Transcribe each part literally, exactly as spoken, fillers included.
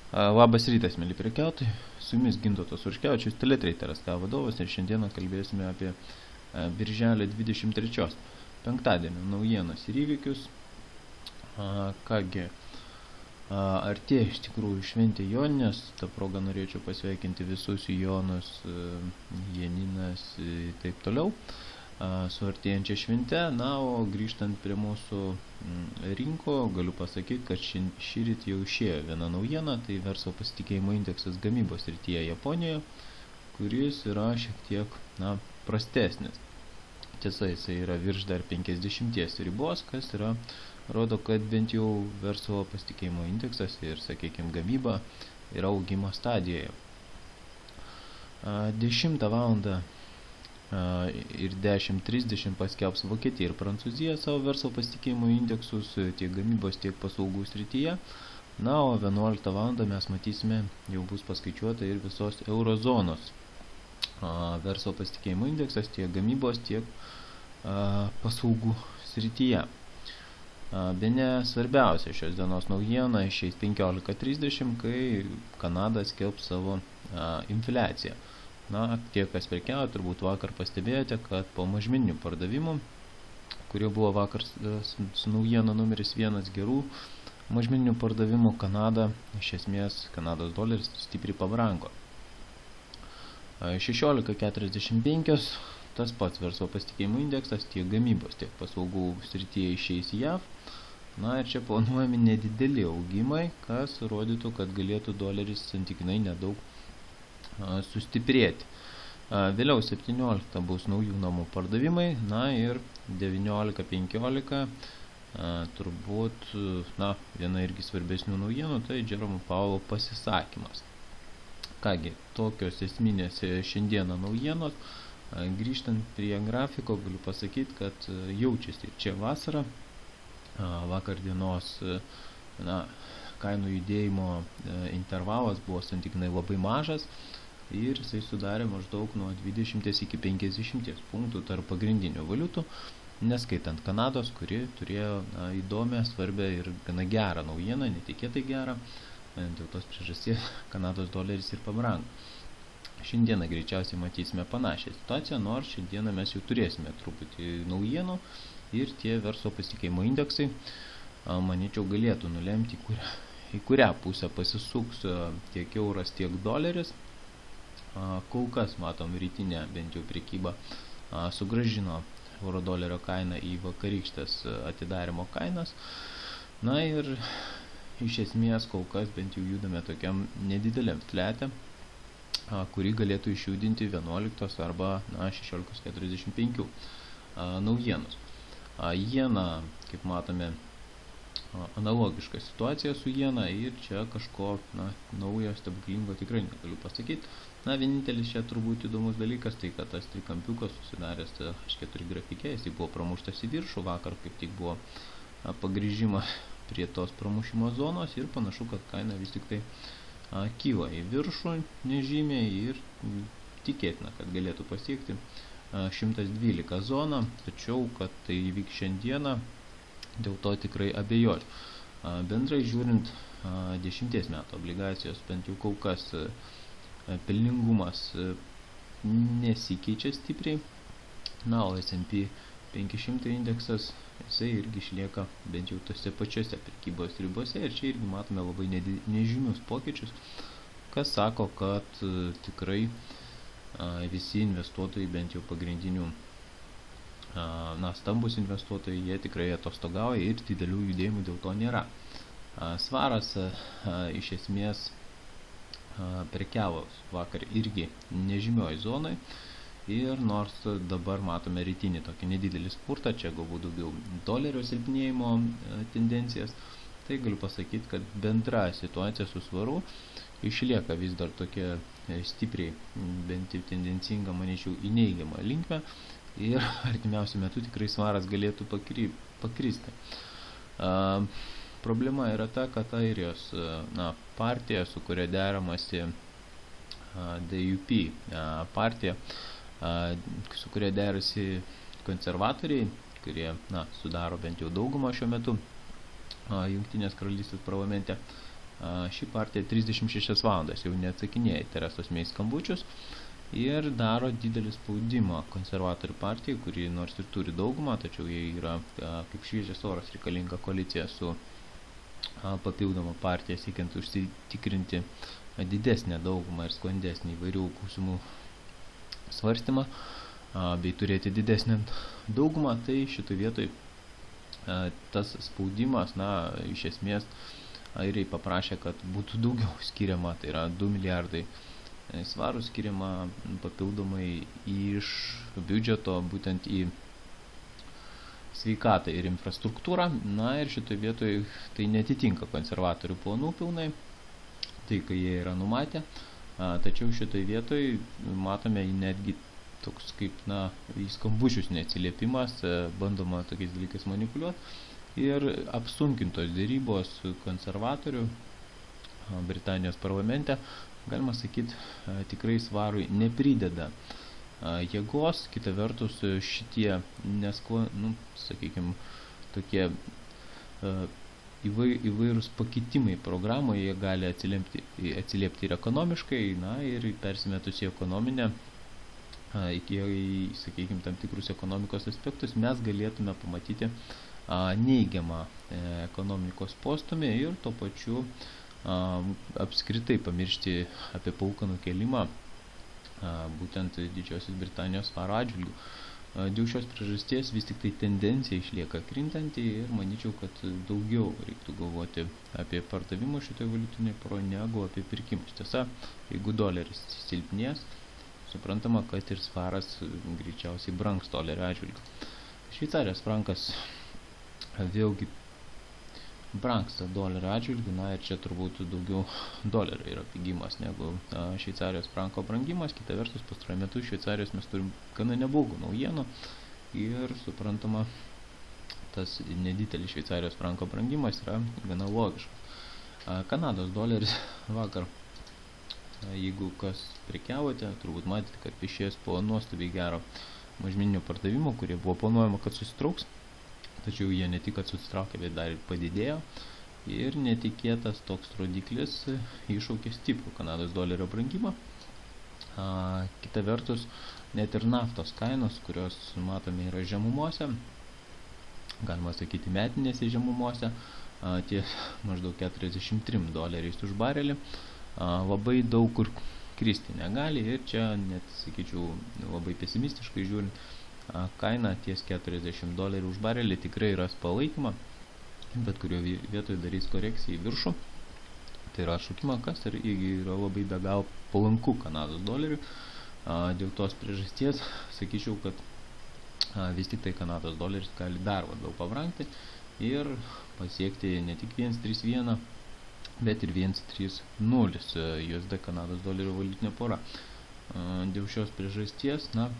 Labas rytas, mėly prekiautojai, su jumis Gintautas Urškevičius, Teletraderis Ką vadovas, ir šiandieną kalbėsime apie birželio dvidešimt trečios penktadienio naujienas ir įvykius. Kągi, artėja iš tikrųjų šventė Joninės, ta proga norėčiau pasveikinti visus Jonus, Janinas ir taip toliau su artėjančia švente. Na, o grįžtant prie mūsų rinko, galiu pasakyti, kad šįryt jau išėjo viena naujiena, tai verslo pasitikėjimo indeksas gamybos srityje Japonijoje, kuris yra šiek tiek, na, prastesnis. Tiesa, jisai yra virš dar penkiasdešimties ribos, kas yra, rodo, kad bent jau verslo pasitikėjimo indeksas ir, sakykime, gamyba yra augimo stadijoje. dešimtą valandą ir dešimt trisdešimt paskelbs Vokietija ir Prancūzija savo verslo pasitikėjimo indeksus tiek gamybos, tiek paslaugų srityje. Na, o vienuoliktą valandą mes matysime, jau bus paskaičiuota ir visos eurozonos verslo pasitikėjimo indeksas tiek gamybos, tiek paslaugų srityje. Bene svarbiausia šios dienos naujiena išeis penkiolika trisdešimt, kai Kanada skelbs savo infliaciją. Na, tie, kas prekiavo, turbūt vakar pastebėjote, kad po mažmeninių pardavimų, kurie buvo vakar su naujiena numeris vienas gerų mažmeninių pardavimų, Kanada, iš esmės, Kanados doleris stipriai pabrango. šešiolika keturiasdešimt penki, tas pats verslo pasitikėjimo indeksas tiek gamybos, tiek paslaugų srityje išeis J A V. Na, ir čia planuojami nedideli augimai, kas rodytų, kad galėtų doleris santykinai nedaug sustiprėti. Vėliau septynioliktą bus naujų namų pardavimai, na ir devyniolika penkiolika turbūt, na, viena irgi svarbesnių naujienų, tai Jerome Powell pasisakymas. Kągi, tokios esminės šiandieną naujienos. Grįžtant prie grafiko, galiu pasakyti, kad jaučiasi čia vasara. Vakar dienos, na, kainų judėjimo intervalas buvo santykinai labai mažas ir jisai sudarė maždaug nuo dvidešimt iki penkiasdešimt punktų tarp pagrindinių valiutų, neskaitant Kanados, kuri turėjo, na, įdomią, svarbę ir gana gerą naujieną, netikėtai gerą. Dėl tos priežasties Kanados doleris ir pabrango. Šiandieną greičiausiai matysime panašią situaciją, nors šiandieną mes jau turėsime truputį naujienų ir tie verslo pasitikėjimo indeksai, manyčiau, galėtų nulemti, į kurią pusę pasisuks tiek euras, tiek doleris. Kol kas matom rytinę bent jau prekybą sugrąžino euro dolerio kainą į vakarykštės atidarimo kainas. Na ir iš esmės kol kas bent jau judame tokiam nedideliam flete, kurį galėtų išjudinti vienuoliktos arba, na, šešiolikos keturiasdešimt penki naujienos. Jena, kaip matome, analogiška situacija su jena ir čia kažko, na, naujo stebuklingo tikrai negaliu pasakyti. Na, vienintelis čia turbūt įdomus dalykas, tai kad tas trikampiukas susidaręs H keturi grafike, jis buvo pramuštas į viršų, vakar kaip tik buvo pagrįžimas prie tos pramušimo zonos ir panašu, kad kaina vis tik tai a, kyla į viršų nežymiai ir tikėtina, kad galėtų pasiekti a, šimtas dvylika zoną, tačiau, kad tai įvyks šiandieną, dėl to tikrai abejoju. A, bendrai žiūrint, a, dešimties metų obligacijos bent jau kol kas a, pelningumas a, nesikeičia stipriai, na, o S and P penki šimtai indeksas, jisai irgi išlieka bent jau tose pačiose prekybos ribose ir čia irgi matome labai nežymius pokyčius, kas sako, kad a, tikrai a, visi investuotojai, bent jau pagrindinių, a, na, stambus investuotojai, jie tikrai atostogauja ir didelių judėjimų dėl to nėra. A, svaras a, a, iš esmės a, prekiavos vakar irgi nežymioj zonai. Ir nors dabar matome rytinį tokį nedidelį spurtą, čia galbūt daugiau dolerio silpnėjimo tendencijas, tai galiu pasakyti, kad bendra situacija su svaru išlieka vis dar tokia stipriai, bent jau tendencinga, manyčiau, į neigiamą linkmę ir artimiausiu metu tikrai svaras galėtų pakry, pakristi. A, problema yra ta, kad Airijos, na, partija, su kuria deramasi D U P a, partija, su kurie derasi konservatoriai, kurie, na, sudaro bent jau daugumą šiuo metu Jungtinės karalystės parlamente, ši partija trisdešimt šešias valandas jau neatsakinėja į Teresos Mei skambučius ir daro didelį spaudimą konservatorių partijai, kuri nors ir turi daugumą, tačiau jie yra kaip šviežias oras reikalinga koalicija su papildoma partija, siekiant užsitikrinti didesnę daugumą ir sklandesnį įvairių klausimų svarstymą bei turėti didesnę daugumą. Tai šitoj vietoj tas spaudimas, na, iš esmės airiai paprašė, kad būtų daugiau skiriama, tai yra du milijardai svarų skiriama papildomai iš biudžeto būtent į sveikatą ir infrastruktūrą. Na ir šitoj vietoj tai netitinka konservatorių planų pilnai, tai kai jie yra numatę, tačiau šitoj vietoj matome netgi toks kaip, na, į skambučius neatsiliepimas, bandoma tokiais dalykais manipuliuoti ir apsunkintos dėrybos konservatorių Britanijos parlamente, galima sakyti, tikrai svarui neprideda jėgos. Kita vertus, šitie neskla, nu, sakykime, tokie įvairūs pakitimai programoje, jie gali atsiliepti, atsiliepti ir ekonomiškai, na, ir persimetus į ekonominę, iki, sakykime, tam tikrus ekonomikos aspektus, mes galėtume pamatyti neigiamą ekonomikos postumį ir tuo pačiu apskritai pamiršti apie palūkanų kėlimą būtent Didžiosios Britanijos svaro atžvilgiu. Dėl šios priežasties vis tik tai tendencija išlieka krintanti ir manyčiau, kad daugiau reiktų galvoti apie pardavimus šitoj valiutinėj poroj negu apie pirkimus. Tiesa, jeigu doleris silpnės, suprantama, kad ir svaras greičiausiai brangs dolerio atžvilgiu. Šveicarijos frankas vėlgi brangsta dolerio atžvilgiu, na ir čia turbūt daugiau dolerio yra pigimas negu Šveicarijos franko brangimas. Kita vertus, pastaruoju metu Šveicarijos mes turim gana neblogų naujienų ir suprantama, tas nedidelis Šveicarijos franko brangimas yra gana logiškas. Kanados doleris vakar, jeigu kas prekiavote, turbūt matėte, kad išėjęs po nuostabiai gero mažmeninio pardavimo, kurie buvo planuojama, kad susitrauks. Tačiau jie ne tik kad susitraukė, bet dar ir padidėjo ir netikėtas toks rodiklis iššaukė stiprų Kanados dolerio brangimą. A, kita vertus, net ir naftos kainos, kurios matome yra žemumose, galima sakyti metinėse žemumose, a, ties maždaug keturiasdešimt trim doleriais už barelį, a, labai daug kur kristi negali ir čia net, sakyčiau, labai pesimistiškai žiūrint, kaina ties keturiasdešimt dolerių už barelį tikrai ras palaikymą, bet kurio vietoje darys korekciją į viršų. Tai yra šaukimą, kas ir yra labai be gal palanku Kanados dolerių. Dėl tos priežasties sakyčiau, kad vis tik tai Kanados doleris gali dar labiau pabrangti ir pasiekti ne tik vienas trys vienas, bet ir vienas trys nulis U S D Kanados dolerio valiutinė pora. Dėl šios priežasties, na,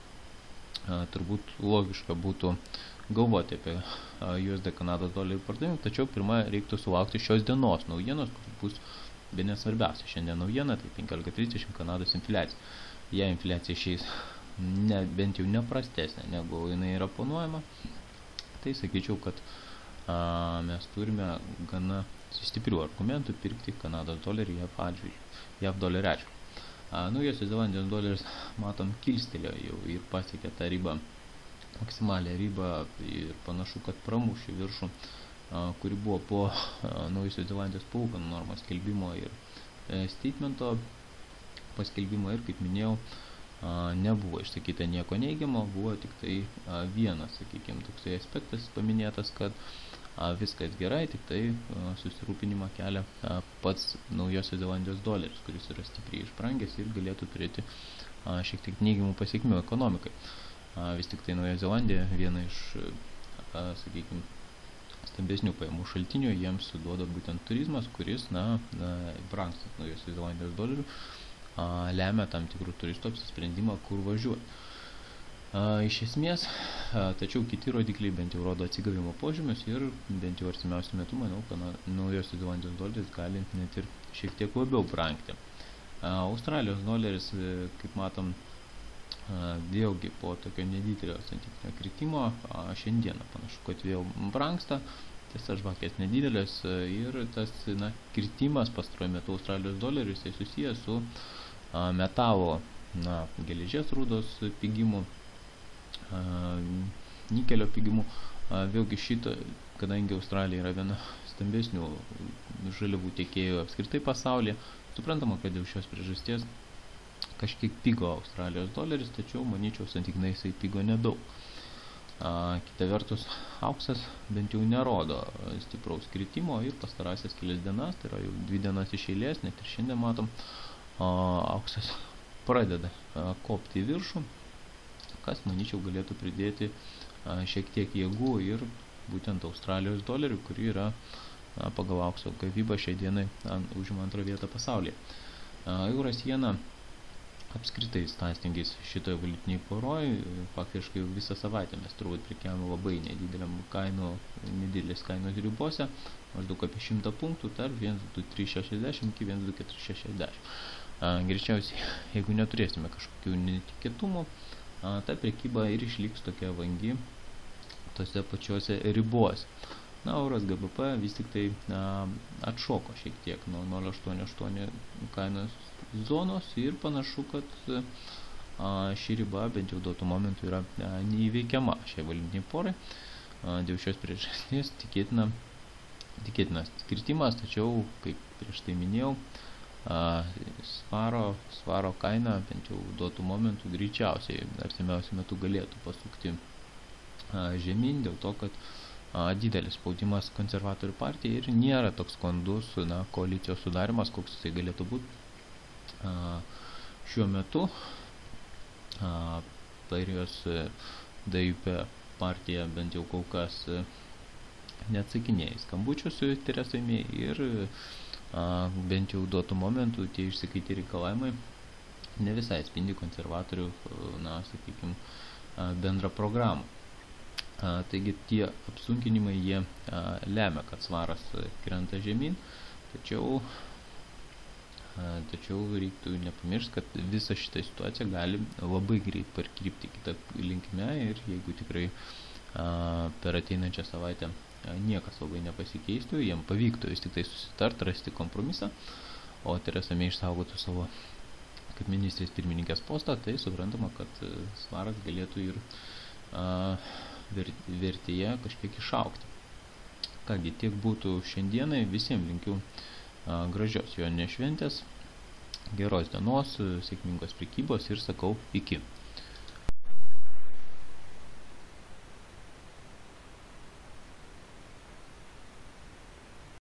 turbūt logiška būtų galvoti apie U S D Kanados dolerių pardavimą, tačiau pirmą reiktų sulaukti šios dienos naujienos, kur bus bene svarbiausia šiandien naujiena, tai penkiolika trisdešimt Kanados infliacija. Jei infliacija išeis ne, bent jau neprastesnė negu jinai yra planuojama, tai sakyčiau, kad a, mes turime gana stiprių argumentų pirkti Kanados dolerį JAV atžvilgiu, JAV dolerio atžvilgiu. Naujosios Zelandijos doleris, matom, kilstelėjo jau ir pasiekė tą ribą, maksimalią ribą ir panašu, kad pramušė viršų, a, kuri buvo po a, Naujosios Zelandijos palūkanų normos skelbimo ir e, statemento paskelbimo ir, kaip minėjau, a, nebuvo išsakyta nieko neigiamo, buvo tik tai a, vienas, sakykime, toksai aspektas paminėtas, kad a, viskas gerai, tik tai a, susirūpinimą kelia a, pats Naujosios Zelandijos doleris, kuris yra stipriai išbrangęs ir galėtų turėti a, šiek tiek neigiamų pasiekmių ekonomikai. A, vis tik tai Naujoji Zelandija viena iš, a, sakykime, stambesnių pajamų šaltinių jiems duoda būtent turizmas, kuris, na, na brangstant Naujosios Zelandijos dolerių, a, lemia tam tikrų turistų apsisprendimą, kur važiuoti. A, iš esmės, a, tačiau kiti rodikliai bent jau rodo atsigavimo požymius ir bent jau artimiausiu metu, manau, kad Naujosios Zelandijos doleris gali net ir šiek tiek labiau brangti. A, Australijos doleris, kaip matom, a, vėlgi po tokio nedidelio santykinio kritimo, a, šiandieną panašu, kad vėl brangsta. tiesa žvakės nedidelės ir tas na, kritimas pastaruoju metu Australijos dolerių jisai susijęs su a, metalo, na, geležies rūdos pigimu, a, nikelio pigimu. A, vėlgi šitą, kadangi Australija yra viena stambesnių žaliavų tiekėjų apskritai pasaulyje, suprantama, kad dėl šios priežasties kažkiek pigo Australijos doleris, tačiau, manyčiau, santykinai jisai pigo nedaug. A, kita vertus, auksas bent jau nerodo stipraus kritimo ir pastarąsias kelias dienas, tai yra jau dvi dienas iš eilės, net ir šiandien matom, a, auksas pradeda a, kopti į viršų, kas, manyčiau, galėtų pridėti a, šiek tiek jėgų ir būtent Australijos dolerių, kuri yra a, pagal aukso gavybą šiai dienai a, užima antrą vietą pasaulyje. A, euras jena apskritai sąstingis šitoje valiutiniai poroj, faktiškai visą savaitę mes turbūt prekiavome labai nedideliam kainų, nedidelės kainos ribose, maždaug apie šimtą punktų, tarp vienas du trys šešiasdešimt iki vienas du keturi šešiasdešimt. Greičiausiai, jeigu neturėsime kažkokių netikėtumų, a, ta prekyba ir išliks tokia vangi tose pačiose ribose. Na, euras G B P vis tik tai a, atšoko šiek tiek nuo nol aštuoni aštuoni kainos zonos ir panašu, kad a, ši riba bent jau duotų momentų yra a, neįveikiama šiai valiutiniai porai. A, dėl šios priežasties tikėtina, tikėtinas kritimas, tačiau, kaip prieš tai minėjau, a, svaro, svaro kaina bent jau duotų momentų greičiausiai artimiausiu metu galėtų pasukti a, žemyn, dėl to, kad a, didelis spaudimas konservatorių partijai ir nėra toks sklandus na, koalicijos sudarimas, koks jisai galėtų būti. A, šiuo metu a, Airijos D U P partija bent jau kol kas neatsakinėja į skambučius su Theresa May ir a, bent jau duotų momentų tie išsikaiti reikalavimai ne visai spindi konservatorių, na, sakykime, bendrą programą. A, taigi tie apsunkinimai jie a, lemia, kad svaras krenta žemyn, tačiau Tačiau reiktų nepamiršti, kad visa šita situacija gali labai greit parkrypti kitą linkme ir jeigu tikrai a, per ateinančią savaitę a, niekas labai nepasikeistų, jiem pavyktų vis tik tai susitart, rasti kompromisą, o Theresa May išsaugotų savo kaip ministrės pirmininkės postą, tai suprantama, kad svaras galėtų ir a, vertėje kažkiek išaukti. Kągi, tiek būtų šiandienai, visiems linkiu gražios joninės šventės, geros dienos, sėkmingos prekybos ir sakau iki.